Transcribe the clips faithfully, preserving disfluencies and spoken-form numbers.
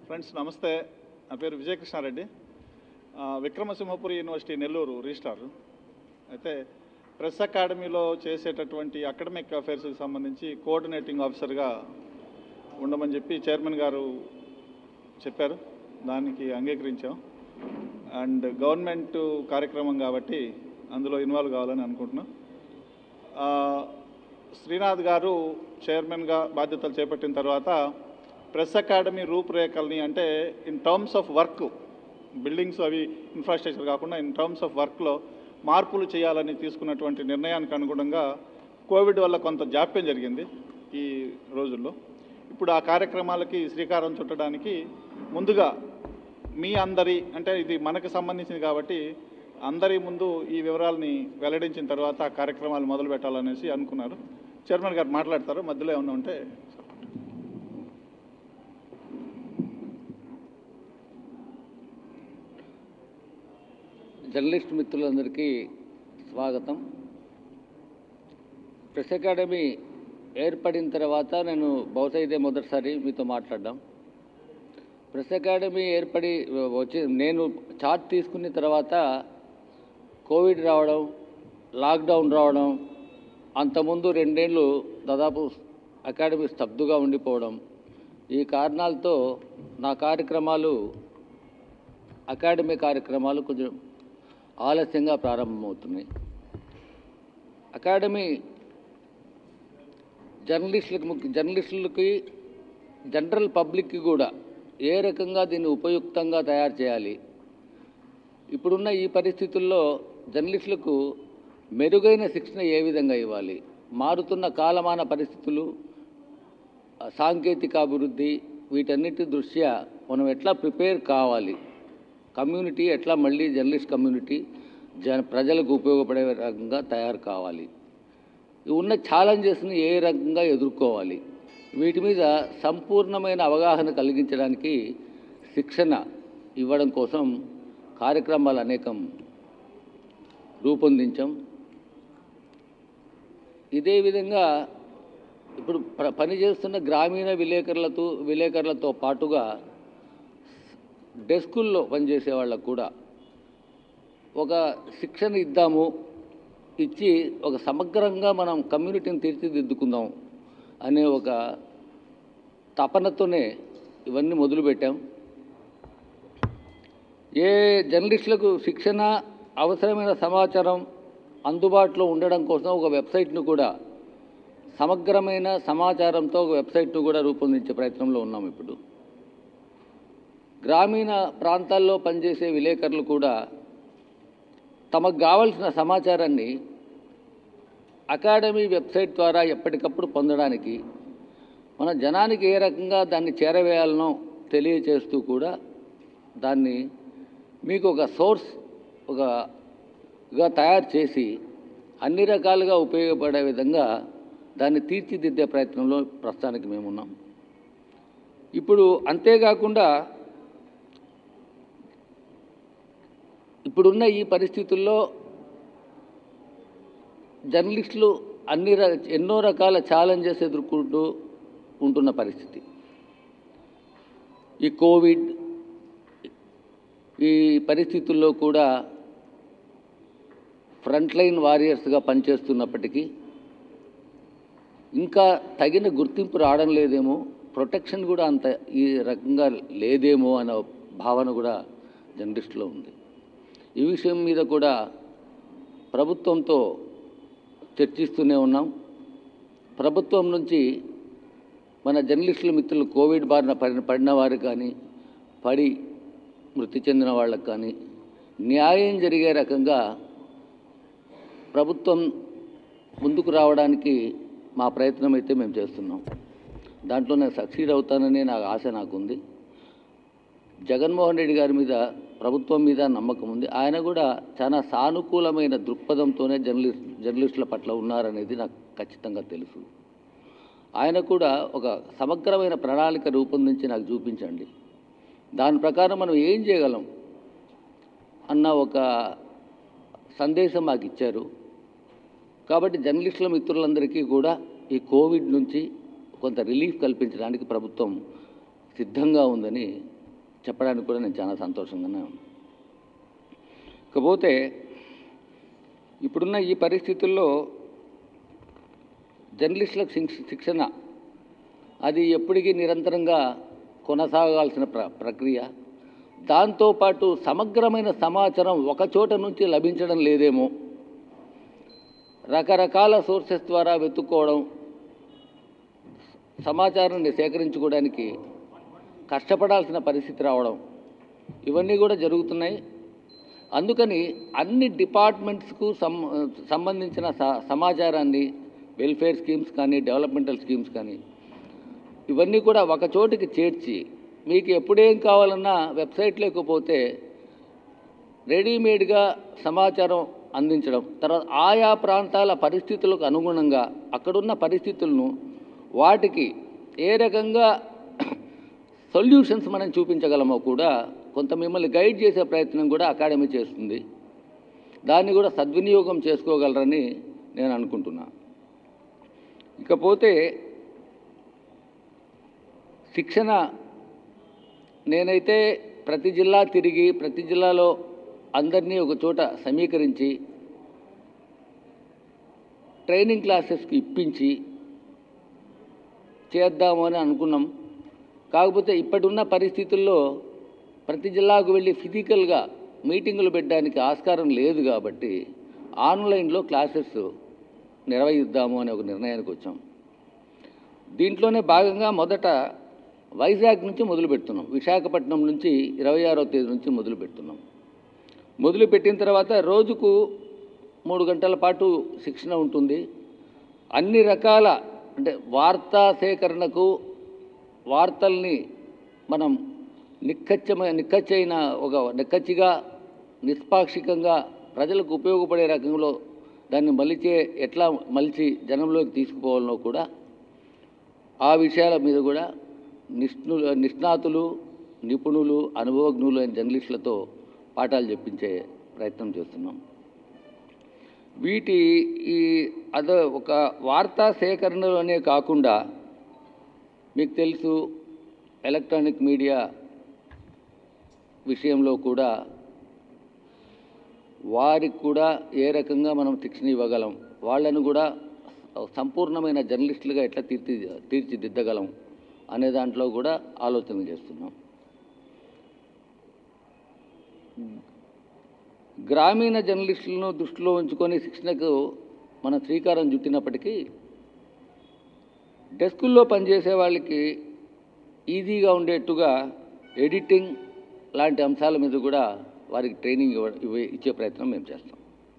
Friends నమస్తే. నా పేరు విజయకృష్ణారెడ్డి, విక్రమసింహపురి యూనివర్సిటీ నెల్లూరు రిజిస్ట్రార్. అయితే ప్రెస్ అకాడమీలో చేసేటటువంటి అకాడమిక్ అఫైర్స్కి సంబంధించి కోఆర్డినేటింగ్ ఆఫీసర్గా ఉండమని చెప్పి చైర్మన్ గారు చెప్పారు. దానికి అంగీకరించాం. అండ్ గవర్నమెంట్ కార్యక్రమం కాబట్టి అందులో ఇన్వాల్వ్ కావాలని అనుకుంటున్నాం. శ్రీనాథ్ గారు చైర్మన్గా బాధ్యతలు చేపట్టిన తర్వాత ప్రెస్ అకాడమీ రూపురేఖల్ని, అంటే in terms of work, buildings అవి ఇన్ఫ్రాస్ట్రక్చర్ కాకుండా ఇన్ టర్మ్స్ ఆఫ్ వర్క్లో మార్పులు చేయాలని తీసుకున్నటువంటి నిర్ణయానికి అనుగుణంగా కోవిడ్ వల్ల కొంత జాప్యం జరిగింది ఈ రోజుల్లో. ఇప్పుడు ఆ కార్యక్రమాలకి శ్రీకారం చుట్టడానికి ముందుగా మీ అందరి, అంటే ఇది మనకు సంబంధించింది కాబట్టి అందరి ముందు ఈ వివరాలని వెల్లడించిన తర్వాత ఆ కార్యక్రమాలు మొదలు పెట్టాలనేసి అనుకున్నారు. చైర్మన్ గారు మాట్లాడతారు. మధ్యలో ఏమన్నా ఉంటే జర్నలిస్ట్ మిత్రులందరికీ స్వాగతం. ప్రెస్ అకాడమీ ఏర్పడిన తర్వాత నేను బహుశా ఇదే మొదటిసారి మీతో మాట్లాడడం. ప్రెస్ అకాడమీ ఏర్పడి వచ్చి నేను చార్ట్ తీసుకున్న తర్వాత కోవిడ్ రావడం, లాక్డౌన్ రావడం, అంతకుముందు రెండేళ్ళు దాదాపు అకాడమీ స్తబ్దుగా ఉండిపోవడం, ఈ కారణాలతో నా కార్యక్రమాలు అకాడమీ కార్యక్రమాలు కొంచెం ఆలస్యంగా ప్రారంభమవుతున్నాయి. అకాడమీ జర్నలిస్టులకు ముఖ్య జర్నలిస్టులకి జనరల్ పబ్లిక్కి కూడా ఏ రకంగా దీన్ని ఉపయుక్తంగా తయారు చేయాలి, ఇప్పుడున్న ఈ పరిస్థితుల్లో జర్నలిస్టులకు మెరుగైన శిక్షణ ఏ విధంగా ఇవ్వాలి, మారుతున్న కాలమాన పరిస్థితులు, సాంకేతిక అభివృద్ధి, వీటన్నిటి దృష్ట్యా మనం ఎట్లా ప్రిపేర్ కావాలి, కమ్యూనిటీ ఎట్లా మళ్ళీ జర్నలిస్ట్ కమ్యూనిటీ జన ప్రజలకు ఉపయోగపడే రకంగా తయారు కావాలి, ఉన్న ఛాలెంజెస్ని ఏ రకంగా ఎదుర్కోవాలి, వీటి మీద సంపూర్ణమైన అవగాహన కలిగించడానికి శిక్షణ ఇవ్వడం కోసం కార్యక్రమాలు అనేకం రూపొందించాం. ఇదే విధంగా ఇప్పుడు పనిచేస్తున్న గ్రామీణ విలేకరులతో విలేకరులతో పాటుగా డెస్కుల్లో పనిచేసే వాళ్ళకు కూడా ఒక శిక్షణ ఇద్దాము, ఇచ్చి ఒక సమగ్రంగా మనం కమ్యూనిటీని తీర్చిదిద్దుకుందాం అనే ఒక తపనతోనే ఇవన్నీ మొదలుపెట్టాం. ఏ జర్నలిస్టులకు శిక్షణ, అవసరమైన సమాచారం అందుబాటులో ఉండడం కోసం ఒక వెబ్సైట్ను కూడా, సమగ్రమైన సమాచారంతో ఒక వెబ్సైట్ను కూడా రూపొందించే ప్రయత్నంలో ఉన్నాం. ఇప్పుడు గ్రామీణ ప్రాంతాల్లో పనిచేసే విలేకరులు కూడా తమకు కావలసిన సమాచారాన్ని అకాడమీ వెబ్సైట్ ద్వారా ఎప్పటికప్పుడు పొందడానికి, మన జనానికి ఏ రకంగా దాన్ని చేరవేయాలనో తెలియచేస్తూ కూడా దాన్ని మీకు ఒక సోర్స్ ఒకగా తయారు చేసి అన్ని రకాలుగా ఉపయోగపడే విధంగా దాన్ని తీర్చిదిద్దే ప్రయత్నంలో ప్రస్తుతానికి మేమున్నాం. ఇప్పుడు అంతేకాకుండా ఇప్పుడున్న ఈ పరిస్థితుల్లో జర్నలిస్టులు అన్ని ఎన్నో రకాల ఛాలెంజెస్ ఎదుర్కొంటూ ఉంటున్న పరిస్థితి. ఈ కోవిడ్ ఈ పరిస్థితుల్లో కూడా ఫ్రంట్ లైన్ వారియర్స్గా పనిచేస్తున్నప్పటికీ ఇంకా తగిన గుర్తింపు రావడం లేదేమో, ప్రొటెక్షన్ కూడా అంత ఈ రకంగా లేదేమో అనే భావన కూడా జర్నలిస్టులో ఉంది. ఈ విషయం మీద కూడా ప్రభుత్వంతో చర్చిస్తూనే ఉన్నాం. ప్రభుత్వం నుంచి మన జర్నలిస్టుల మిత్రులు కోవిడ్ బారిన పడిన పడిన వారికి కానీ, పడి మృతి చెందిన వాళ్ళకు కానీ న్యాయం జరిగే రకంగా ప్రభుత్వం ముందుకు రావడానికి మా ప్రయత్నం అయితే మేము చేస్తున్నాం. దాంట్లో నేను సక్సీడ్ అవుతాననే నాకు ఆశ నాకుంది. జగన్మోహన్ రెడ్డి గారి మీద, ప్రభుత్వం మీద నమ్మకం ఉంది. ఆయన కూడా చాలా సానుకూలమైన దృక్పథంతోనే జర్నలిస్ట్ జర్నలిస్టుల పట్ల ఉన్నారనేది నాకు ఖచ్చితంగా తెలుసు. ఆయన కూడా ఒక సమగ్రమైన ప్రణాళిక రూపొందించి నాకు చూపించండి, దాని ప్రకారం మనం ఏం చేయగలం అన్న ఒక సందేశం మాకు ఇచ్చారు. కాబట్టి జర్నలిస్టుల మిత్రులందరికీ కూడా ఈ కోవిడ్ నుంచి కొంత రిలీఫ్ కల్పించడానికి ప్రభుత్వం సిద్ధంగా ఉందని చెప్పడానికి కూడా నేను చాలా సంతోషంగానే ఉన్నాను. ఇకపోతే ఇప్పుడున్న ఈ పరిస్థితుల్లో జర్నలిస్టులకు శిక్షణ అది ఎప్పటికీ నిరంతరంగా కొనసాగాల్సిన ప్ర ప్రక్రియ. దాంతోపాటు సమగ్రమైన సమాచారం ఒక చోట నుంచి లభించడం లేదేమో, రకరకాల సోర్సెస్ ద్వారా వెతుక్కోవడం, సమాచారాన్ని సేకరించుకోవడానికి కష్టపడాల్సిన పరిస్థితి రావడం, ఇవన్నీ కూడా జరుగుతున్నాయి. అందుకని అన్ని డిపార్ట్మెంట్స్కు సం సంబంధించిన సమాచారాన్ని, వెల్ఫేర్ స్కీమ్స్ కానీ, డెవలప్మెంటల్ స్కీమ్స్ కానీ, ఇవన్నీ కూడా ఒక చోటికి చేర్చి మీకు ఎప్పుడేం కావాలన్నా వెబ్సైట్ లేకపోతే రెడీమేడ్గా సమాచారం అందించడం, తర్వాత ఆయా ప్రాంతాల పరిస్థితులకు అనుగుణంగా అక్కడున్న పరిస్థితులను వాటికి ఏ రకంగా సొల్యూషన్స్ మనం చూపించగలమో కూడా కొంత మిమ్మల్ని గైడ్ చేసే ప్రయత్నం కూడా అకాడమీ చేస్తుంది. దాన్ని కూడా సద్వినియోగం చేసుకోగలరని నేను అనుకుంటున్నా. ఇకపోతే శిక్షణ నేనైతే ప్రతి జిల్లా తిరిగి ప్రతి జిల్లాలో అందరినీ ఒక చోట సమీకరించి ట్రైనింగ్ క్లాసెస్కి ఇప్పించి చేద్దాము అని అనుకున్నాం. కాకపోతే ఇప్పటిన్న పరిస్థితుల్లో ప్రతి జిల్లాకు వెళ్ళి ఫిజికల్గా మీటింగులు పెట్టడానికి ఆస్కారం లేదు కాబట్టి ఆన్లైన్లో క్లాసెస్ నిర్వహిద్దాము అనే ఒక నిర్ణయానికి వచ్చాం. దీంట్లోనే భాగంగా మొదట వైజాగ్ నుంచి మొదలు పెడుతున్నాం. విశాఖపట్నం నుంచి ఇరవై ఆరో తేదీ నుంచి మొదలు పెడుతున్నాం. మొదలు పెట్టిన తర్వాత రోజుకు మూడు గంటల పాటు శిక్షణ ఉంటుంది. అన్ని రకాల అంటే వార్తా సేకరణకు, వార్తల్ని మనం నిక్కచ్చమైన నిక్కచ్చైన ఒక నిక్కచ్చిగా నిష్పాక్షికంగా ప్రజలకు ఉపయోగపడే రకంలో దాన్ని మలిచే ఎట్లా మలిచి జనంలోకి తీసుకుపోవాలనో కూడా ఆ విషయాల మీద కూడా నిష్ణు నిష్ణాతులు, నిపుణులు, అనుభవజ్ఞులు అయిన జర్నలిస్టులతో పాఠాలు చెప్పించే ప్రయత్నం చేస్తున్నాం. వీటి ఈ అద ఒక వార్తా సేకరణలోనే కాకుండా మీకు తెలుసు ఎలక్ట్రానిక్ మీడియా విషయంలో కూడా వారికి కూడా ఏ రకంగా మనం శిక్షణ ఇవ్వగలం, వాళ్ళను కూడా సంపూర్ణమైన జర్నలిస్టులుగా ఎట్లా తీర్చి తీర్చిదిద్దగలం అనే దాంట్లో కూడా ఆలోచన చేస్తున్నాం. గ్రామీణ జర్నలిస్టులను దృష్టిలో ఉంచుకొని శిక్షణకు మనం శ్రీకారం చుట్టినప్పటికీ డెస్కుల్లో పనిచేసే వాళ్ళకి ఈజీగా ఉండేట్టుగా ఎడిటింగ్ లాంటి అంశాల మీద కూడా వారికి ట్రైనింగ్ ఇవ్వ ఇచ్చే ప్రయత్నం మేము చేస్తాం.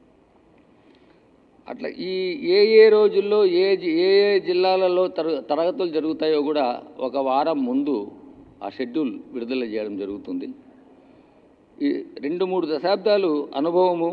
అట్లా ఈ ఏ ఏ రోజుల్లో ఏ ఏ ఏ జిల్లాలలో తర తరగతులు జరుగుతాయో కూడా ఒక వారం ముందు ఆ షెడ్యూల్ విడుదల చేయడం జరుగుతుంది. ఈ రెండు మూడు దశాబ్దాలు అనుభవము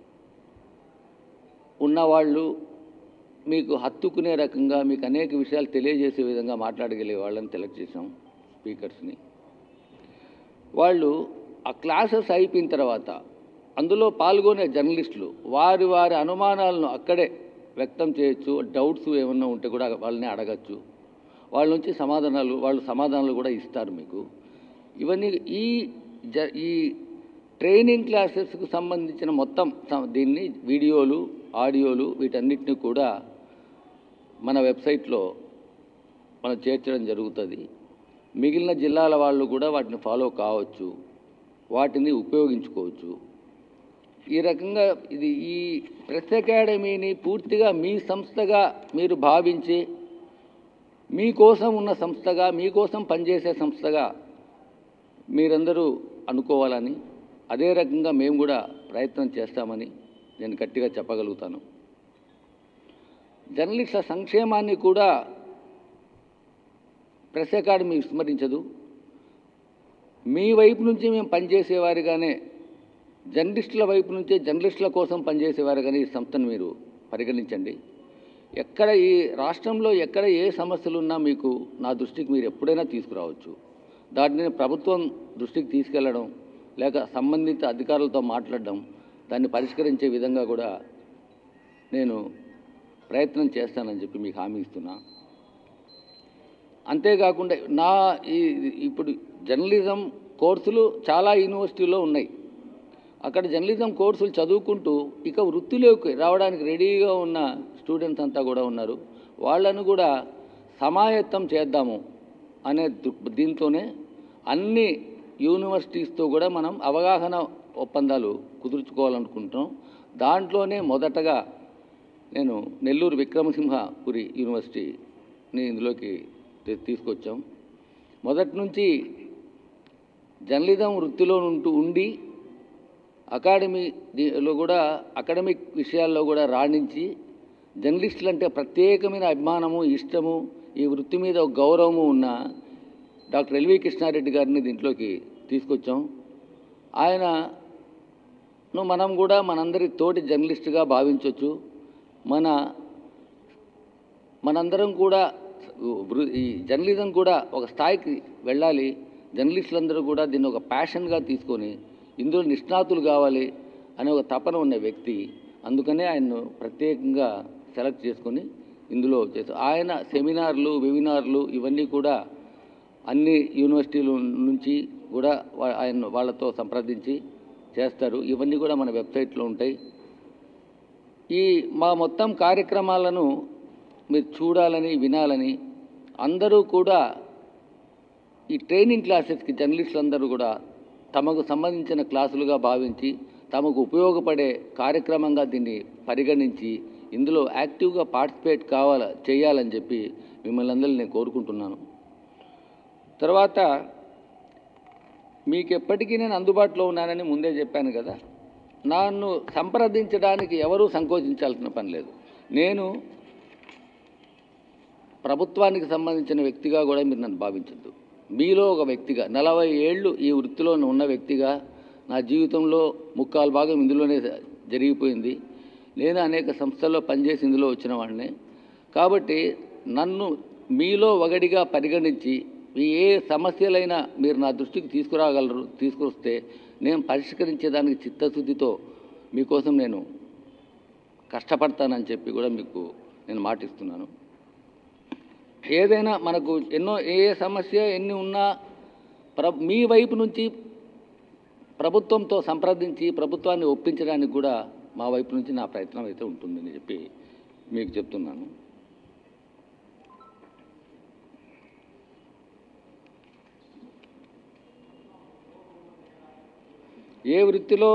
ఉన్నవాళ్ళు, మీకు హత్తుకునే రకంగా మీకు అనేక విషయాలు తెలియజేసే విధంగా మాట్లాడగలిగే వాళ్ళని సెలెక్ట్ చేసాం, స్పీకర్స్ని. వాళ్ళు ఆ క్లాసెస్ అయిపోయిన తర్వాత అందులో పాల్గొనే జర్నలిస్టులు వారి వారి అనుమానాలను అక్కడే వ్యక్తం చేయొచ్చు. డౌట్స్ ఏమన్నా ఉంటే కూడా వాళ్ళని అడగచ్చు. వాళ్ళ నుంచి సమాధానాలు వాళ్ళు సమాధానాలు కూడా ఇస్తారు మీకు. ఇవన్నీ ఈ జ ఈ ట్రైనింగ్ క్లాసెస్కు సంబంధించిన మొత్తం దీన్ని వీడియోలు, ఆడియోలు వీటన్నిటిని కూడా మన వెబ్సైట్లో మనం చేర్చడం జరుగుతుంది. మిగిలిన జిల్లాల వాళ్ళు కూడా వాటిని ఫాలో కావచ్చు, వాటిని ఉపయోగించుకోవచ్చు. ఈ రకంగా ఇది ఈ ప్రెస్ అకాడమీని పూర్తిగా మీ సంస్థగా మీరు భావించి మీకోసం ఉన్న సంస్థగా, మీకోసం పనిచేసే సంస్థగా మీరందరూ అనుకోవాలని, అదే రకంగా మేము కూడా ప్రయత్నం చేస్తామని నేను గట్టిగా చెప్పగలుగుతాను. జర్నలిస్టుల సంక్షేమాన్ని కూడా ప్రెస్ అకాడమీ విస్మరించదు. మీ వైపు నుంచి మేము పనిచేసేవారిగానే జర్నలిస్టుల వైపు నుంచే జర్నలిస్టుల కోసం పనిచేసేవారుగానే ఈ సంస్థను మీరు పరిగణించండి. ఎక్కడ ఈ రాష్ట్రంలో ఎక్కడ ఏ సమస్యలు ఉన్నా మీకు నా దృష్టికి మీరు ఎప్పుడైనా తీసుకురావచ్చు. దాన్ని ప్రభుత్వం దృష్టికి తీసుకెళ్లడం, లేక సంబంధిత అధికారులతో మాట్లాడడం, దాన్ని పరిష్కరించే విధంగా కూడా నేను ప్రయత్నం చేస్తానని చెప్పి మీకు హామీ ఇస్తున్నా. అంతేకాకుండా నా ఈ ఇప్పుడు జర్నలిజం కోర్సులు చాలా యూనివర్సిటీల్లో ఉన్నాయి. అక్కడ జర్నలిజం కోర్సులు చదువుకుంటూ ఇక వృత్తిలోకి రావడానికి రెడీగా ఉన్న స్టూడెంట్స్ అంతా కూడా ఉన్నారు. వాళ్ళను కూడా సమాయత్తం చేద్దాము అనే దీంతోనే అన్ని యూనివర్సిటీస్తో కూడా మనం అవగాహన ఒప్పందాలు కుదుర్చుకోవాలనుకుంటున్నాం. దాంట్లోనే మొదటగా నేను నెల్లూరు విక్రమసింహపురి యూనివర్సిటీని ఇందులోకి తీసుకొచ్చాం. మొదటి నుంచి జర్నలిజం వృత్తిలో ఉంటూ ఉండి అకాడమీలో కూడా అకాడమిక్ విషయాల్లో కూడా రాణించి జర్నలిస్టులు అంటే ప్రత్యేకమైన అభిమానము, ఇష్టము, ఈ వృత్తి మీద ఒక గౌరవము ఉన్న డాక్టర్ ఎల్వి కృష్ణారెడ్డి గారిని దీంట్లోకి తీసుకొచ్చాం. ఆయనను మనం కూడా మనందరి తోటి జర్నలిస్టుగా భావించవచ్చు. మన మనందరం కూడా ఈ జర్నలిజం కూడా ఒక స్థాయికి వెళ్ళాలి. జర్నలిస్టులందరూ కూడా దీన్ని ఒక ప్యాషన్గా తీసుకొని ఇందులో నిష్ణాతులు కావాలి అనే ఒక తపన ఉన్న వ్యక్తి. అందుకనే ఆయన్ను ప్రత్యేకంగా సెలెక్ట్ చేసుకొని ఇందులో చేశారు. ఆయన సెమినార్లు, వెబినార్లు ఇవన్నీ కూడా అన్ని యూనివర్సిటీల నుంచి కూడా ఆయన వాళ్ళతో సంప్రదించి చేస్తారు. ఇవన్నీ కూడా మన వెబ్సైట్లో ఉంటాయి. ఈ మా మొత్తం కార్యక్రమాలను మీరు చూడాలని, వినాలని అందరూ కూడా ఈ ట్రైనింగ్ క్లాసెస్కి జర్నలిస్టులు అందరూ కూడా తమకు సంబంధించిన క్లాసులుగా భావించి తమకు ఉపయోగపడే కార్యక్రమంగా దీన్ని పరిగణించి ఇందులో యాక్టివ్గా పార్టిసిపేట్ కావాల చేయాలని చెప్పి మిమ్మల్ని అందరినీ నేను కోరుకుంటున్నాను. తర్వాత మీకు ఎప్పటికీ నేను అందుబాటులో ఉన్నానని ముందే చెప్పాను కదా. నన్ను సంప్రదించడానికి ఎవరూ సంకోచించాల్సిన పని లేదు. నేను ప్రభుత్వానికి సంబంధించిన వ్యక్తిగా కూడా మీరు నన్ను భావించద్దు. మీలో ఒక వ్యక్తిగా, నలభై ఏళ్ళు ఈ వృత్తిలో ఉన్న వ్యక్తిగా నా జీవితంలో ముక్కాలు భాగం ఇందులోనే జరిగిపోయింది. నేను అనేక సంస్థల్లో పనిచేసి ఇందులో వచ్చిన వాడిని. కాబట్టి నన్ను మీలో ఒకటిగా పరిగణించి మీ ఏ సమస్యలైనా మీరు నా దృష్టికి తీసుకురాగలరు, తీసుకొస్తే నేను పరిష్కరించేదానికి చిత్తశుద్ధితో మీకోసం నేను కష్టపడతానని చెప్పి కూడా మీకు నేను మాటిస్తున్నాను. ఏదైనా మనకు ఎన్నో ఏ సమస్య ఎన్ని ఉన్నా ప్ర మీ వైపు నుంచి ప్రభుత్వంతో సంప్రదించి ప్రభుత్వాన్ని ఒప్పించడానికి కూడా మా వైపు నుంచి నా ప్రయత్నం అయితే ఉంటుందని చెప్పి మీకు చెప్తున్నాను. ఏ వృత్తిలో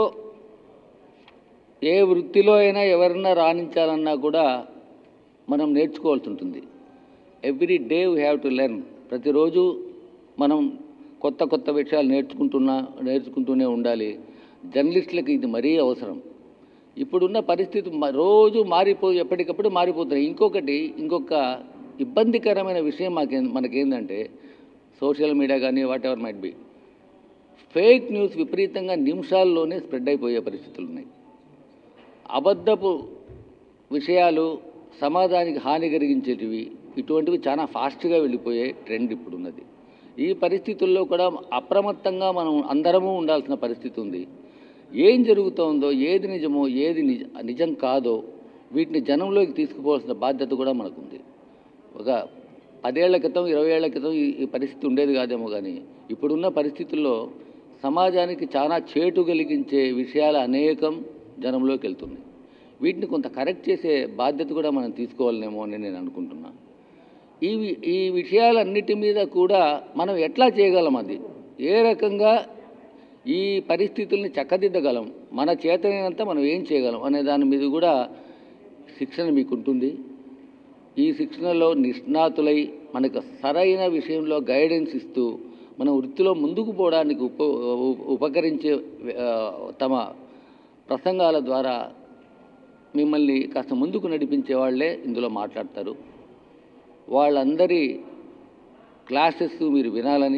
ఏ వృత్తిలో అయినా ఎవరన్నా రాణించాలన్నా కూడా మనం నేర్చుకోవాల్సి ఉంటుంది. Every day we have to learn. ప్రతిరోజు మనం కొత్త కొత్త విషయాలు నేర్చుకుంటున్నా నేర్చుకుంటూనే ఉండాలి. జర్నలిస్టులకు ఇది మరీ అవసరం. ఇప్పుడున్న పరిస్థితి రోజు మారిపో ఎప్పటికప్పుడు మారిపోతున్నాయి. ఇంకొకటి ఇంకొక ఇబ్బందికరమైన విషయం మాకే మనకేందంటే సోషల్ మీడియా కానీ whatever might be, fake news విపరీతంగా నిమిషాల్లోనే స్ప్రెడ్ అయిపోయే పరిస్థితులు ఉన్నాయి. అబద్ధపు విషయాలు సమాజానికి హాని కలిగించేటివి ఇటువంటివి చాలా ఫాస్ట్గా వెళ్ళిపోయే ట్రెండ్ ఇప్పుడు ఉన్నది. ఈ పరిస్థితుల్లో కూడా అప్రమత్తంగా మనం అందరము ఉండాల్సిన పరిస్థితి ఉంది. ఏం జరుగుతోందో, ఏది నిజమో ఏది నిజ నిజం కాదో వీటిని జనంలోకి తీసుకుపోవాల్సిన బాధ్యత కూడా మనకుంది. ఒక పదేళ్ల క్రితం ఇరవై ఏళ్ల క్రితం ఈ పరిస్థితి ఉండేది కాదేమో, కానీ ఇప్పుడున్న పరిస్థితుల్లో సమాజానికి చాలా చేటు కలిగించే విషయాలు అనేకం జనంలోకి వెళ్తున్నాయి. వీటిని కొంత కరెక్ట్ చేసే బాధ్యత కూడా మనం తీసుకోవాలనేమో అని నేను అనుకుంటున్నా. ఈ ఈ విషయాలన్నిటి మీద కూడా మనం ఎట్లా చేయగలం, అది ఏ రకంగా ఈ పరిస్థితుల్ని చక్కదిద్దగలం, మన చేతనైనంత మనం ఏం చేయగలం అనే దాని మీద కూడా శిక్షణ మీకు ఉంటుంది. ఈ శిక్షణలో నిష్ణాతులై మనకు సరైన విషయంలో గైడెన్స్ ఇస్తూ మన వృత్తిలో ముందుకు పోవడానికి ఉప ఉపకరించే తమ ప్రసంగాల ద్వారా మిమ్మల్ని కాస్త ముందుకు నడిపించే వాళ్ళే ఇందులో మాట్లాడతారు. వాళ్ళందరి క్లాసెస్ మీరు వినాలని,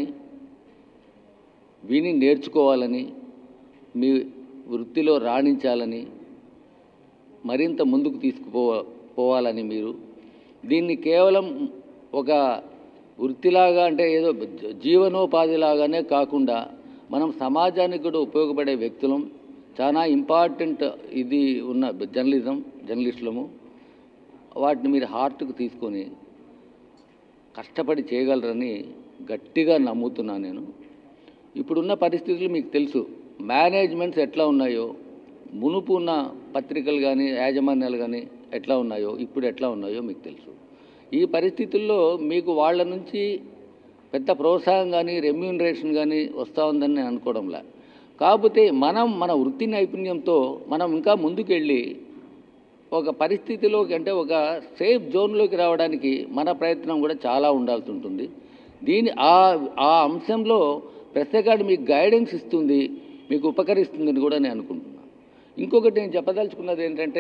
విని నేర్చుకోవాలని, మీ వృత్తిలో రాణించాలని, మరింత ముందుకు తీసుకుపో పోవాలని మీరు దీన్ని కేవలం ఒక వృత్తిలాగా అంటే ఏదో జీవనోపాధిలాగానే కాకుండా మనం సమాజానికి కూడా ఉపయోగపడే వ్యక్తులం, చాలా ఇంపార్టెంట్ ఇది ఉన్న జర్నలిజం జర్నలిస్టులము. వాటిని మీరు హార్ట్కు తీసుకొని కష్టపడి చేయగలరని గట్టిగా నమ్ముతున్నాను నేను. ఇప్పుడున్న పరిస్థితులు మీకు తెలుసు, మేనేజ్మెంట్స్ ఎట్లా ఉన్నాయో, మునుపు ఉన్న పత్రికలు కానీ యాజమాన్యాలు కానీ ఎట్లా ఉన్నాయో, ఇప్పుడు ఎట్లా ఉన్నాయో మీకు తెలుసు. ఈ పరిస్థితుల్లో మీకు వాళ్ళ నుంచి పెద్ద ప్రోత్సాహం కానీ రెమ్యూనరేషన్ కానీ వస్తూ ఉందని నేను అనుకోవడంలా. కాకపోతే మనం మన వృత్తి నైపుణ్యంతో మనం ఇంకా ముందుకెళ్ళి ఒక పరిస్థితిలోకి, అంటే ఒక సేఫ్ జోన్లోకి రావడానికి మన ప్రయత్నం కూడా చాలా ఉండాల్సి ఉంటుంది. దీని ఆ ఆ అంశంలో ప్రెస్ అకాడమీ మీకు గైడెన్స్ ఇస్తుంది, మీకు ఉపకరిస్తుందని కూడా నేను అనుకుంటున్నాను. ఇంకొకటి నేను చెప్పదలుచుకున్నది ఏంటంటే,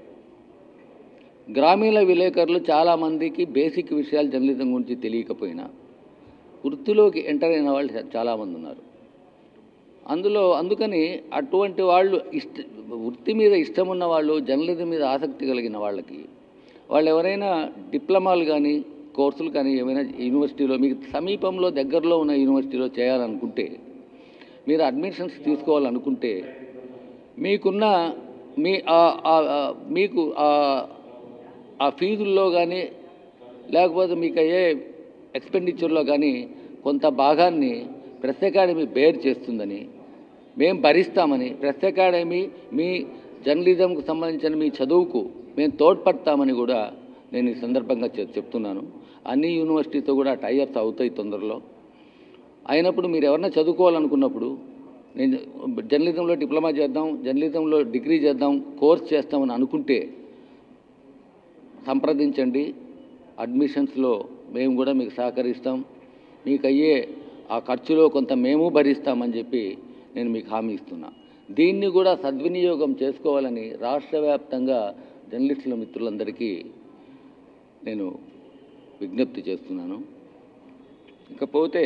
గ్రామీణ విలేకరులు చాలామందికి బేసిక్ విషయాలు జర్నలిజం గురించి తెలియకపోయినా వృత్తిలోకి ఎంటర్ అయిన వాళ్ళు చాలామంది ఉన్నారు. అందులో అందుకని అటువంటి వాళ్ళు ఇష్ట వృత్తి మీద ఇష్టం ఉన్న వాళ్ళు, జర్నలిజం మీద ఆసక్తి కలిగిన వాళ్ళకి, వాళ్ళు ఎవరైనా డిప్లొమాలు కానీ కోర్సులు కానీ ఏమైనా యూనివర్సిటీలో మీకు సమీపంలో దగ్గరలో ఉన్న యూనివర్సిటీలో చేయాలనుకుంటే, మీరు అడ్మిషన్స్ తీసుకోవాలనుకుంటే, మీకున్న మీ మీకు ఆ ఫీజుల్లో కానీ లేకపోతే మీకు అయ్యే ఎక్స్పెండిచర్లో కానీ కొంత భాగాన్ని ప్రెస్ అకాడమీ బేర్ చేస్తుందని, మేము భరిస్తామని, ప్రెస్ అకాడమీ మీ జర్నలిజంకు సంబంధించిన మీ చదువుకు మేము తోడ్పడతామని కూడా నేను ఈ సందర్భంగా చెప్తున్నాను. అన్ని యూనివర్సిటీతో కూడా టైఅప్స్ అవుతాయి తొందరలో. అయినప్పుడు మీరు ఎవరైనా చదువుకోవాలనుకున్నప్పుడు, నేను జర్నలిజంలో డిప్లొమా చేద్దాం, జర్నలిజంలో డిగ్రీ చేద్దాం, కోర్స్ చేస్తామని అనుకుంటే సంప్రదించండి. అడ్మిషన్స్లో మేము కూడా మీకు సహకరిస్తాం. మీకు అయ్యే ఆ ఖర్చులో కొంత మేము భరిస్తామని చెప్పి నేను మీకు హామీ ఇస్తున్నా. దీన్ని కూడా సద్వినియోగం చేసుకోవాలని రాష్ట్ర వ్యాప్తంగా జర్నలిస్టుల మిత్రులందరికీ నేను విజ్ఞప్తి చేస్తున్నాను. ఇకపోతే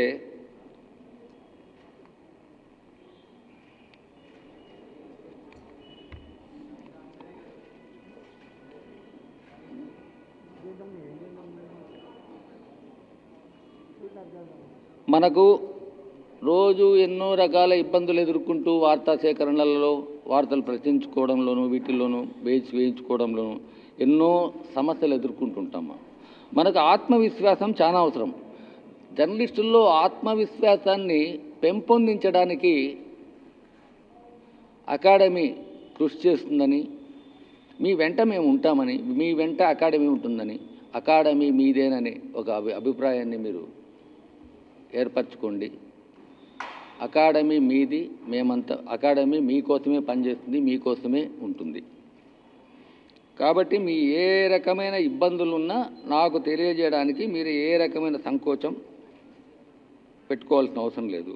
మనకు రోజు ఎన్నో రకాల ఇబ్బందులు ఎదుర్కొంటూ వార్తా సేకరణలలో, వార్తలు ప్రచురించుకోవడంలోనూ, వీటిల్లోనూ వేచి వేయించుకోవడంలోనూ ఎన్నో సమస్యలు ఎదుర్కొంటుంటాము. మనకు ఆత్మవిశ్వాసం చాలా అవసరం. జర్నలిస్టుల్లో ఆత్మవిశ్వాసాన్ని పెంపొందించడానికి అకాడమీ కృషి చేస్తుందని, మీ వెంట మేము ఉంటామని, మీ వెంట అకాడమీ ఉంటుందని, అకాడమీ మీదేనని ఒక అభి అభిప్రాయాన్ని మీరు ఏర్పరచుకోండి. అకాడమీ మీది, మేమంతా అకాడమీ మీకోసమే పనిచేస్తుంది, మీకోసమే ఉంటుంది. కాబట్టి మీ ఏ రకమైన ఇబ్బందులున్నా నాకు తెలియజేయడానికి మీరు ఏ రకమైన సంకోచం పెట్టుకోవాల్సిన అవసరం లేదు.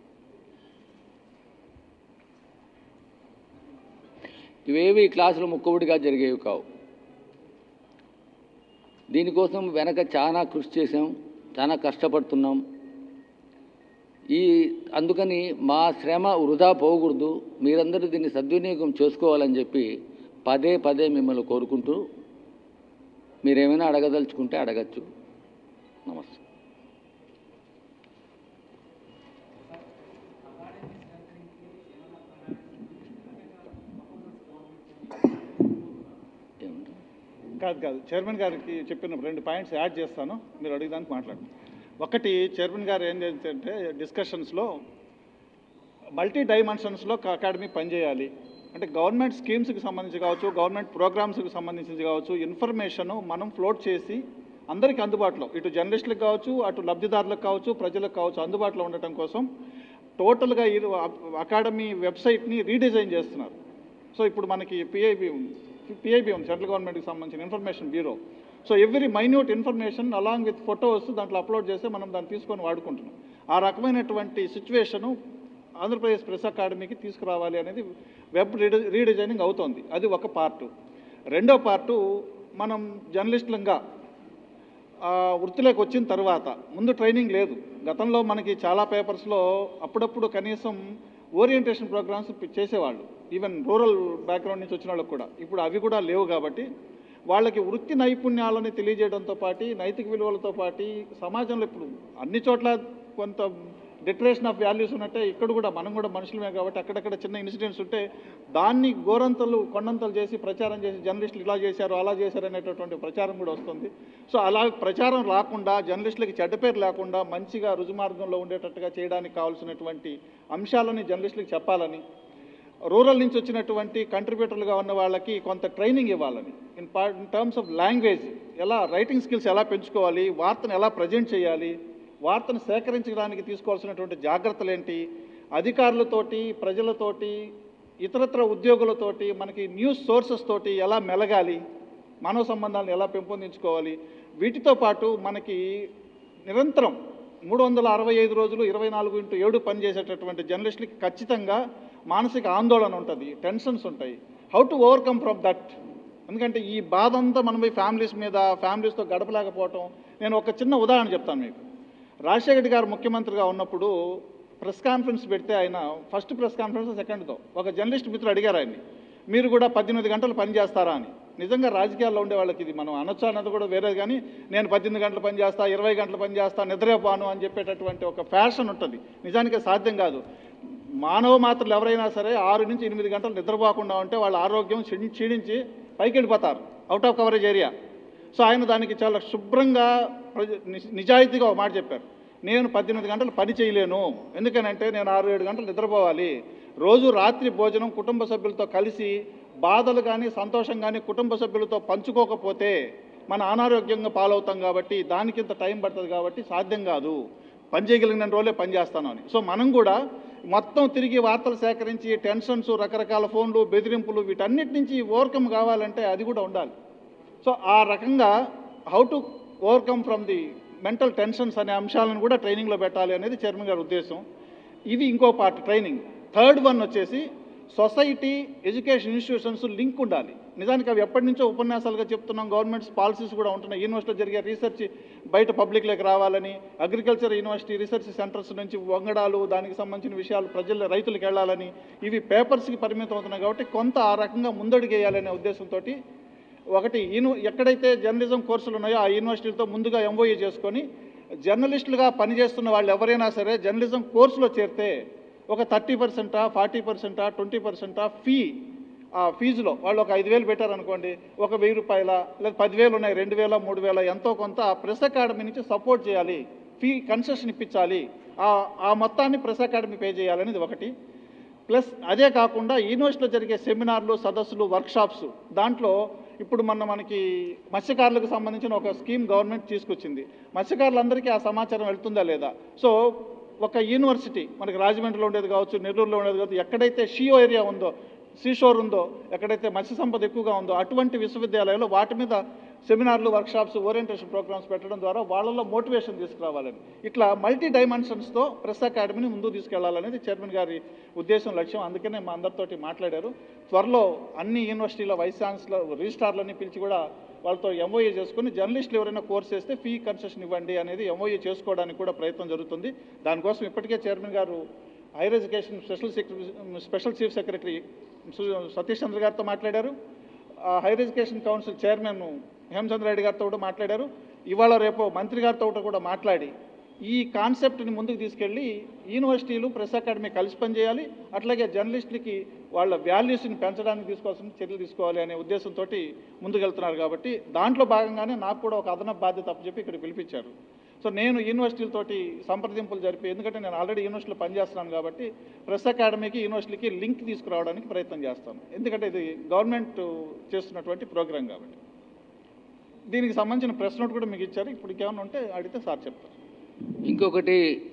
ఇవేవి క్లాసులు ముక్కుబడిగా జరిగేవి కావు. దీనికోసం వెనక చాలా కృషి చేసాం, చాలా కష్టపడుతున్నాం. ఈ అందుకని మా శ్రమ వృధా పోకూడదు, మీరందరూ దీన్ని సద్వినియోగం చేసుకోవాలని చెప్పి పదే పదే మిమ్మల్ని కోరుకుంటూ, మీరేమైనా అడగదలుచుకుంటే అడగచ్చు. నమస్తే. కాదు కాదు చైర్మన్ గారికి చెప్పిన రెండు పాయింట్స్ యాడ్ చేస్తాను, మీరు అడిగడానికి మాట్లాడండి. ఒకటి, చైర్మన్ గారు ఏం చేస్తే డిస్కషన్స్లో మల్టీ డైమెన్షన్స్లో అకాడమీ పనిచేయాలి. అంటే గవర్నమెంట్ స్కీమ్స్కి సంబంధించి కావచ్చు, గవర్నమెంట్ ప్రోగ్రామ్స్కి సంబంధించి కావచ్చు, ఇన్ఫర్మేషను మనం ఫ్లోట్ చేసి అందరికీ అందుబాటులో, ఇటు జర్నలిస్టులకు కావచ్చు, అటు లబ్ధిదారులకు కావచ్చు, ప్రజలకు కావచ్చు, అందుబాటులో ఉండటం కోసం టోటల్గా ఈ అకాడమీ వెబ్సైట్ని రీడిజైన్ చేస్తున్నారు. సో ఇప్పుడు మనకి పిఐబి ఉంది, పిఐబి ఉంది, సెంట్రల్ గవర్నమెంట్కి సంబంధించిన information bureau. So every minute information along with photos దాంట్లో అప్లోడ్ చేస్తే మనం దాన్ని తీసుకొని వాడుకుంటున్నాం. ఆ రకమైనటువంటి సిచ్యువేషను ఆంధ్రప్రదేశ్ ప్రెస్ అకాడమీకి తీసుకురావాలి అనేది వెబ్ రీడి రీడిజైనింగ్ అవుతోంది. అది ఒక పార్టు. రెండో పార్టు, మనం జర్నలిస్టులంగా వృత్తిలోకి వచ్చిన తర్వాత ముందు ట్రైనింగ్ లేదు. గతంలో మనకి చాలా పేపర్స్లో అప్పుడప్పుడు కనీసం ఓరియంటేషన్ ప్రోగ్రామ్స్ చేసేవాళ్ళు, ఈవెన్ రూరల్ బ్యాక్గ్రౌండ్ నుంచి వచ్చిన వాళ్ళకి కూడా. ఇప్పుడు అవి కూడా లేవు. కాబట్టి వాళ్ళకి వృత్తి నైపుణ్యాలని తెలియజేయడంతో పాటు, నైతిక విలువలతో పాటు సమాజంలో ఇప్పుడు అన్ని చోట్ల కొంత డిటరేషన్ ఆఫ్ వాల్యూస్ ఉన్నట్టే ఇక్కడ కూడా మనం కూడా మనుషులమే కాబట్టి అక్కడక్కడ చిన్న ఇన్సిడెంట్స్ ఉంటే దాన్ని గోరంతలు కొండంతలు చేసి ప్రచారం చేసి జర్నలిస్టులు ఇలా చేశారు అలా చేశారు అనేటటువంటి ప్రచారం కూడా వస్తుంది. సో అలా ప్రచారం రాకుండా జర్నలిస్టులకి చెడ్డ పేరు లేకుండా మంచిగా రుజుమార్గంలో ఉండేటట్టుగా చేయడానికి కావాల్సినటువంటి అంశాలని జర్నలిస్టులకు చెప్పాలని, రూరల్ నుంచి వచ్చినటువంటి కంట్రిబ్యూటర్లుగా ఉన్న వాళ్ళకి కొంత ట్రైనింగ్ ఇవ్వాలని, ఇన్ పా ఇన్ టర్మ్స్ ఆఫ్ లాంగ్వేజ్ ఎలా రైటింగ్ స్కిల్స్ ఎలా పెంచుకోవాలి, వార్తను ఎలా ప్రజెంట్ చేయాలి, వార్తను సేకరించడానికి తీసుకోవాల్సినటువంటి జాగ్రత్తలు ఏంటి, అధికారులతోటి ప్రజలతోటి ఇతరత్ర ఉద్యోగులతోటి మనకి న్యూస్ సోర్సెస్ తోటి ఎలా మెలగాలి, మానవ సంబంధాలను ఎలా పెంపొందించుకోవాలి, వీటితో పాటు మనకి నిరంతరం మూడు వందల అరవై ఐదు రోజులు ఇరవై నాలుగు ఇంటూ ఏడు పనిచేసేటటువంటి జర్నలిస్టులకి ఖచ్చితంగా మానసిక ఆందోళన ఉంటుంది, టెన్షన్స్ ఉంటాయి. How to overcome from that. ఎందుకంటే ఈ బాధ అంతా మనం పోయి ఫ్యామిలీస్ మీద ఫ్యామిలీస్తో గడపలేకపోవటం. నేను ఒక చిన్న ఉదాహరణ చెప్తాను మీకు. రాజశేఖర్ రెడ్డి గారు ముఖ్యమంత్రిగా ఉన్నప్పుడు ప్రెస్ కాన్ఫరెన్స్ పెడితే ఆయన ఫస్ట్ ప్రెస్ కాన్ఫరెన్స్ సెకండ్తో ఒక జర్నలిస్ట్ మిత్రులు అడిగారు ఆయన్ని, మీరు కూడా పద్దెనిమిది గంటలు పనిచేస్తారా అని. నిజంగా రాజకీయాల్లో ఉండే వాళ్ళకి ఇది మనం అనొచ్చా అన్నది కూడా వేరేది, కానీ నేను పద్దెనిమిది గంటలు పనిచేస్తా, ఇరవై గంటలు పనిచేస్తా, నిద్రపోను అని చెప్పేటటువంటి ఒక ఫ్యాషన్ ఉంటుంది. నిజానికి సాధ్యం కాదు. మానవ మాత్రలు ఎవరైనా సరే ఆరు నుంచి ఎనిమిది గంటలు నిద్రపోకుండా ఉంటే వాళ్ళ ఆరోగ్యం క్షీణించి పైకి వెళ్ళిపోతారు, out of coverage area. So ఆయన దానికి చాలా శుభ్రంగా నిజాయితీగా ఒక మాట చెప్పారు, నేను పద్దెనిమిది గంటలు పని చేయలేను, ఎందుకనంటే నేను ఆరు ఏడు గంటలు నిద్రపోవాలి. రోజు రాత్రి భోజనం కుటుంబ సభ్యులతో కలిసి బాధలు కానీ సంతోషం కానీ కుటుంబ సభ్యులతో పంచుకోకపోతే మన అనారోగ్యంగా పాలవుతాం, కాబట్టి దానికి ఇంత టైం పడుతుంది, కాబట్టి సాధ్యం కాదు, పని చేయగలిగిన రోజులే పని చేస్తాను అని. సో మనం కూడా మొత్తం తిరిగి వార్తలు సేకరించి టెన్షన్స్, రకరకాల ఫోన్లు, బెదిరింపులు, వీటన్నిటి నుంచి ఓవర్కమ్ కావాలంటే అది కూడా ఉండాలి. సో ఆ రకంగా how to overcome from the mental tensions అనే అంశాలను కూడా ట్రైనింగ్లో పెట్టాలి అనేది చైర్మన్ గారి ఉద్దేశం. ఇది ఇంకో పార్ట్ ట్రైనింగ్. థర్డ్ వన్ వచ్చేసి సొసైటీ ఎడ్యుకేషన్ ఇన్స్టిట్యూషన్స్ లింక్ ఉండాలి. నిజానికి అవి ఎప్పటి నుంచో ఉపన్యాసాలుగా చెప్తున్నాం, గవర్నమెంట్స్ పాలసీస్ కూడా ఉంటున్నాయి. యూనివర్సిటీలో జరిగే రీసెర్చ్ బయట పబ్లిక్లోకి రావాలని, అగ్రికల్చర్ యూనివర్సిటీ రీసెర్చ్ సెంటర్స్ నుంచి వంగడాలు దానికి సంబంధించిన విషయాలు ప్రజల రైతులకు వెళ్ళాలని, ఇవి పేపర్స్కి పరిమితం అవుతున్నాయి కాబట్టి కొంత ఆ రకంగా ముందడుగేయాలనే ఉద్దేశంతో ఒకటి యూని ఎక్కడైతే జర్నలిజం కోర్సులు ఉన్నాయో ఆ యూనివర్సిటీలతో ముందుగా ఎంఓఏ చేసుకొని జర్నలిస్టులుగా పనిచేస్తున్న వాళ్ళు ఎవరైనా సరే జర్నలిజం కోర్సులో చేరితే ఒక థర్టీ పర్సెంటా ఫార్టీ పర్సెంటా ట్వంటీ పర్సెంటా ఫీ, ఆ ఫీజులో వాళ్ళు ఒక ఐదు వేలు పెట్టారనుకోండి, ఒక వెయ్యి రూపాయల లేదా పదివేలు ఉన్నాయి, రెండు వేల మూడు వేల ఎంతో కొంత ప్రెస్ అకాడమీ నుంచి సపోర్ట్ చేయాలి, ఫీ కన్సెషన్ ఇప్పించాలి, ఆ మొత్తాన్ని ప్రెస్ అకాడమీ పే చేయాలనేది ఒకటి. ప్లస్ అదే కాకుండా యూనివర్సిటీలో జరిగే సెమినార్లు, సదస్సులు, వర్క్షాప్స్, దాంట్లో ఇప్పుడు మొన్న మనకి మత్స్యకారులకు సంబంధించిన ఒక స్కీమ్ గవర్నమెంట్ తీసుకొచ్చింది. మత్స్యకారులందరికీ ఆ సమాచారం వెళ్తుందా లేదా? సో ఒక యూనివర్సిటీ మనకి రాజమండ్రిలో ఉండేది కావచ్చు, నెల్లూరులో ఉండేది కావచ్చు, ఎక్కడైతే షియో ఏరియా ఉందో, సీషోర్ ఉందో, ఎక్కడైతే మత్స్య సంపద ఎక్కువగా ఉందో అటువంటి విశ్వవిద్యాలయాల్లో వాటి మీద సెమినార్లు, వర్క్షాప్స్, ఓరియంటేషన్ ప్రోగ్రామ్స్ పెట్టడం ద్వారా వాళ్ళలో మోటివేషన్ తీసుకురావాలని, ఇట్లా మల్టీ డైమెన్షన్స్తో ప్రెస్ అకాడమీని ముందుకు తీసుకెళ్లాలనేది చైర్మన్ గారి ఉద్దేశం, లక్ష్యం. అందుకనే మా అందరితోటి మాట్లాడారు. త్వరలో అన్ని యూనివర్సిటీల వైస్ ఛాన్సలర్, రిజిస్ట్రార్లని పిలిచి కూడా వాళ్ళతో ఎంఓఏ చేసుకుని జర్నలిస్టులు ఎవరైనా కోర్స్ చేస్తే ఫీ కన్సెషన్ ఇవ్వండి అనేది ఎంఓఏ చేసుకోవడానికి కూడా ప్రయత్నం జరుగుతుంది. దానికోసం ఇప్పటికే చైర్మన్ గారు higher education special secretary special chief secretary Satish Chandra గారితో మాట్లాడారు. Higher education council chairman Hemachandra Reddy గారితో కూడా మాట్లాడారు. ఇవాళ రేపు మంత్రి గారితో కూడా మాట్లాడి ఈ కాన్సెప్ట్ని ముందుకు తీసుకెళ్ళి యూనివర్సిటీలు, ప్రెస్ అకాడమీ కలిసి పనిచేయాలి, అట్లాగే జర్నలిస్టులకి వాళ్ళ వాల్యూస్ని పెంచడానికి తీసుకోవాల్సిన చర్యలు తీసుకోవాలి అనే ఉద్దేశంతో ముందుకెళ్తున్నారు. కాబట్టి దాంట్లో భాగంగానే నాకు కూడా ఒక అదనపు బాధ్యత అప్పచెప్పి ఇక్కడ పిలిపించారు. సో నేను యూనివర్సిటీలతోటి సంప్రదింపులు జరిపి, ఎందుకంటే నేను ఆల్రెడీ యూనివర్సిటీలో పనిచేస్తున్నాను కాబట్టి ప్రెస్ అకాడమీకి యూనివర్సిటీకి లింక్ తీసుకురావడానికి ప్రయత్నం చేస్తాను. ఎందుకంటే ఇది గవర్నమెంట్ చేస్తున్నటువంటి ప్రోగ్రాం కాబట్టి. దీనికి సంబంధించిన ప్రెస్ నోట్ కూడా మీకు ఇచ్చారు. ఇప్పుడు ఇంకేమైనా ఉంటే అడిగితే సార్ చెప్తారు. ఇంకొకటి,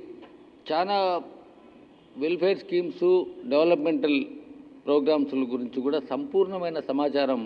చాలా వెల్ఫేర్ స్కీమ్స్, డెవలప్మెంటల్ ప్రోగ్రామ్స్ గురించి కూడా సంపూర్ణమైన సమాచారం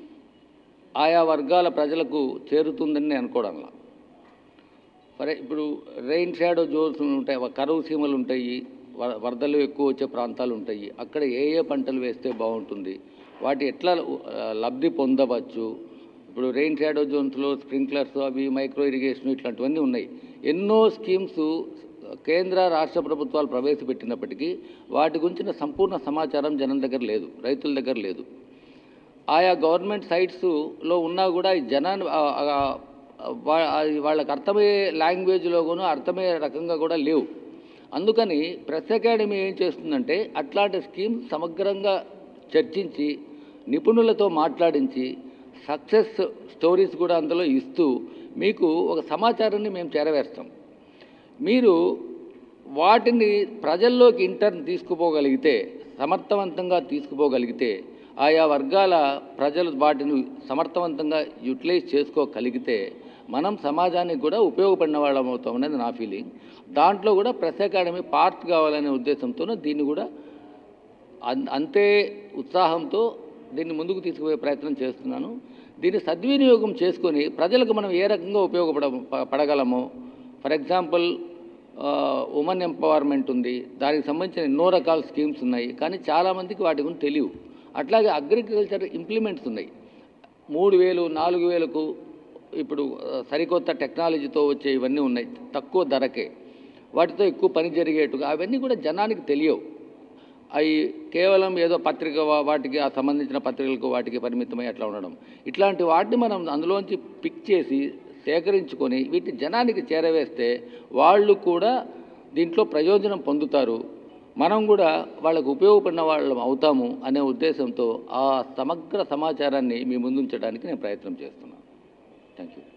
ఆయా వర్గాల ప్రజలకు చేరుతుందని నేను అనుకోవడంలా. సరే, ఇప్పుడు రెయిన్ షాడో జోన్స్ ఉంటాయి, కరువు సీమలు ఉంటాయి, వరదలు ఎక్కువ వచ్చే ప్రాంతాలు ఉంటాయి, అక్కడ ఏ ఏ పంటలు వేస్తే బాగుంటుంది, వాటి ఎట్లా లబ్ధి పొందవచ్చు. ఇప్పుడు రెయిన్ షాడో జోన్స్లో స్ప్రింక్లర్స్, అవి మైక్రో ఇరిగేషన్, ఇట్లాంటివన్నీ ఉన్నాయి. ఎన్నో స్కీమ్స్ కేంద్ర రాష్ట్ర ప్రభుత్వాలు ప్రవేశపెట్టినప్పటికీ వాటి గురించిన సంపూర్ణ సమాచారం జనం దగ్గర లేదు, రైతుల దగ్గర లేదు. ఆయా గవర్నమెంట్ సైట్స్లో ఉన్నా కూడా జనాన్ని వాళ్ళకి అర్థమయ్యే లాంగ్వేజ్లో కూడా అర్థమయ్యే రకంగా కూడా లేవు. అందుకని ప్రెస్ అకాడమీ ఏం చేస్తుందంటే అట్లాంటి స్కీమ్ సమగ్రంగా చర్చించి నిపుణులతో మాట్లాడించి సక్సెస్ స్టోరీస్ కూడా అందులో ఇస్తూ మీకు ఒక సమాచారాన్ని మేము చేరవేస్తాం. మీరు వాటిని ప్రజల్లోకి ఇంటర్న్ తీసుకుపోగలిగితే, సమర్థవంతంగా తీసుకుపోగలిగితే, ఆయా వర్గాల ప్రజలు వాటిని సమర్థవంతంగా యూటిలైజ్ చేసుకోగలిగితే మనం సమాజానికి కూడా ఉపయోగపడిన వాళ్ళం అవుతాం అనేది నా ఫీలింగ్. దాంట్లో కూడా ప్రెస్ అకాడమీ పార్ట్ కావాలనే ఉద్దేశంతోనే దీన్ని కూడా అంతే ఉత్సాహంతో దీన్ని ముందుకు తీసుకుపోయే ప్రయత్నం చేస్తున్నాను. దీన్ని సద్వినియోగం చేసుకొని ప్రజలకు మనం ఏ రకంగా ఉపయోగపడ పడగలమో, ఫర్ ఎగ్జాంపుల్ ఉమెన్ ఎంపవర్మెంట్ ఉంది, దానికి సంబంధించిన ఎన్నో రకాల స్కీమ్స్ ఉన్నాయి, కానీ చాలామందికి వాటి గురించి తెలియవు. అట్లాగే అగ్రికల్చర్ ఇంప్లిమెంట్స్ ఉన్నాయి, మూడు వేలు నాలుగు వేలకు ఇప్పుడు సరికొత్త టెక్నాలజీతో వచ్చే ఇవన్నీ ఉన్నాయి, తక్కువ ధరకే, వాటితో ఎక్కువ పని జరిగేట్టుగా అవన్నీ కూడా జనానికి తెలియవు. అవి కేవలం ఏదో పత్రిక వాటికి ఆ సంబంధించిన పత్రికలకు వాటికి పరిమితమై అట్లా ఉండడం, ఇట్లాంటి వాటిని మనం అందులోంచి పిక్ చేసి సేకరించుకొని వీటిని జనానికి చేరవేస్తే వాళ్ళు కూడా దీంట్లో ప్రయోజనం పొందుతారు, మనం కూడా వాళ్ళకు ఉపయోగపడిన వాళ్ళం అవుతాము అనే ఉద్దేశంతో ఆ సమగ్ర సమాచారాన్ని మీ ముందుంచడానికి నేను ప్రయత్నం చేస్తున్నాను. Thank you.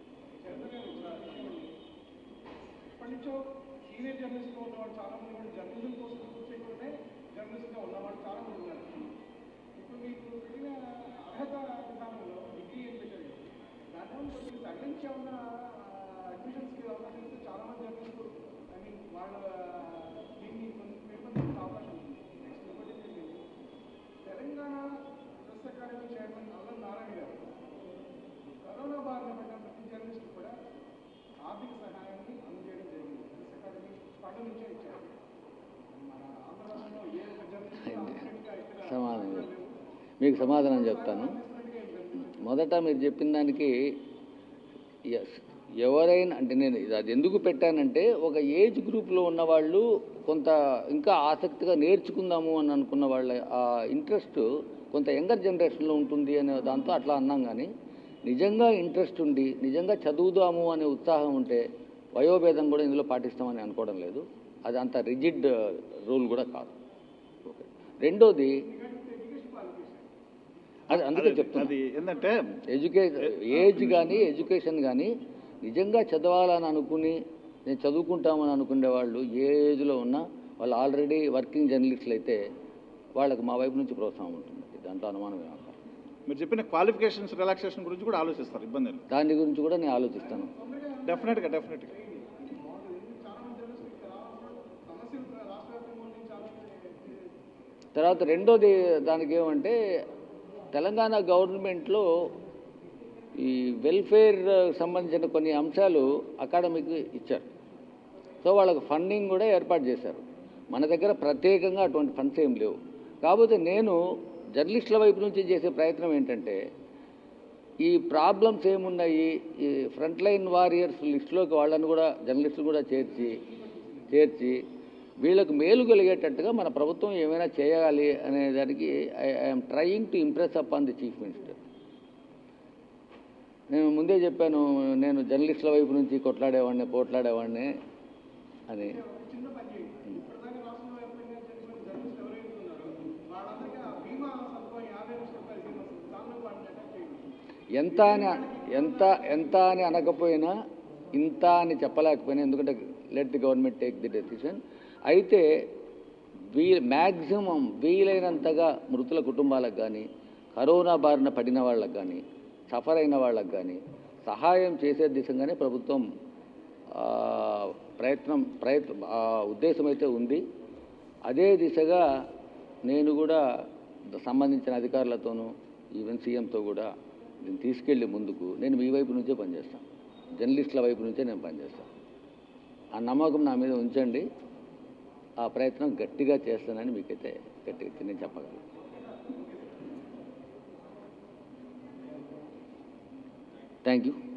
Telangana press academy chairman Allam Narayana గారు కరోనా బారిన పడిన ప్రతి జర్నలిస్టు కూడా ఆర్థిక సహాయాన్ని అందజేయడం జరిగింది. ప్రెస్ అకాడమీ ఫండ్ నుంచే ఇచ్చారు. మన ఆంధ్ర రాష్ట్రంలో ఏ ఒక జర్నలిస్ట్ సమాధానం మీకు సమాధానం చెప్తాను. మొదట మీరు చెప్పిన దానికి ఎవరైనా అంటే నేను అది ఎందుకు పెట్టానంటే, ఒక ఏజ్ గ్రూప్లో ఉన్నవాళ్ళు కొంత ఇంకా ఆసక్తిగా నేర్చుకుందాము అని అనుకున్న వాళ్ళ ఆ ఇంట్రెస్ట్ కొంత యంగర్ జనరేషన్లో ఉంటుంది అనే దాంతో అట్లా అన్నాం. కానీ నిజంగా ఇంట్రెస్ట్ ఉండి నిజంగా చదువుదాము అనే ఉత్సాహం ఉంటే వయోభేదం కూడా ఇందులో పాటిస్తామని అనుకోవడం లేదు. అది అంత రిజిడ్ రూల్ కూడా కాదు. ఓకే, రెండోది అది అందుకే చెప్తాను ఏంటంటే ఎడ్యుకేషన్ ఏజ్ కానీ ఎడ్యుకేషన్ కానీ నిజంగా చదవాలని అనుకుని నేను చదువుకుంటామని అనుకునే వాళ్ళు ఏ ఏజ్లో ఉన్నా వాళ్ళు ఆల్రెడీ వర్కింగ్ జర్నలిస్టులు అయితే వాళ్ళకి మా వైపు నుంచి ప్రోత్సాహం ఉంటుంది, దాంట్లో అనుమానం ఏమన్నా. మీరు చెప్పిన క్వాలిఫికేషన్స్ రిలాక్సేషన్ గురించి కూడా ఆలోచిస్తారు, ఇబ్బంది లేదు. దాని గురించి కూడా నేను ఆలోచిస్తాను. డెఫినెట్గా డెఫినెట్గా తర్వాత రెండోది దానికి ఏమంటే, తెలంగాణ గవర్నమెంట్లో ఈ వెల్ఫేర్ సంబంధించిన కొన్ని అంశాలు అకాడమీకి ఇచ్చారు. సో వాళ్ళకు ఫండింగ్ కూడా ఏర్పాటు చేశారు. మన దగ్గర ప్రత్యేకంగా అటువంటి ఫండ్స్ ఏం లేవు. కాకపోతే నేను జర్నలిస్టుల వైపు నుంచి చేసే ప్రయత్నం ఏంటంటే, ఈ ప్రాబ్లమ్స్ ఏమున్నాయి, ఈ ఫ్రంట్ లైన్ వారియర్స్ లిస్టులోకి వాళ్ళని కూడా జర్నలిస్టులు కూడా చేర్చి చేర్చి వీళ్ళకు మేలు కలిగేటట్టుగా మన ప్రభుత్వం ఏమైనా చేయాలి అనే దానికి I'm trying to impress up on the chief minister. నేను ముందే చెప్పాను, నేను జర్నలిస్టుల వైపు నుంచి కొట్లాడేవాడిని పోట్లాడేవాడిని అని. ఎంత అని ఎంత ఎంత అని అనకపోయినా ఇంత అని చెప్పలేకపోయినా, ఎందుకంటే let the government take the decision. అయితే వీ మ్యాక్సిమం వీలైనంతగా మృతుల కుటుంబాలకు కానీ కరోనా బారిన పడిన వాళ్ళకు కానీ సఫర్ అయిన వాళ్ళకు కానీ సహాయం చేసే దిశగానే ప్రభుత్వం ప్రయత్నం ప్రయత్ ఉద్దేశం అయితే ఉంది. అదే దిశగా నేను కూడా సంబంధించిన అధికారులతోనూ ఈవెన్ సీఎంతో కూడా నేను తీసుకెళ్ళి ముందుకు నేను మీ వైపు నుంచే పనిచేస్తాను, జర్నలిస్టుల వైపు నుంచే నేను పనిచేస్తాను. ఆ నమ్మకం నా మీద ఉంచండి. ఆ ప్రయత్నం గట్టిగా చేస్తానని మీకైతే గట్టిగా నేను చెప్పగలను. Thank you.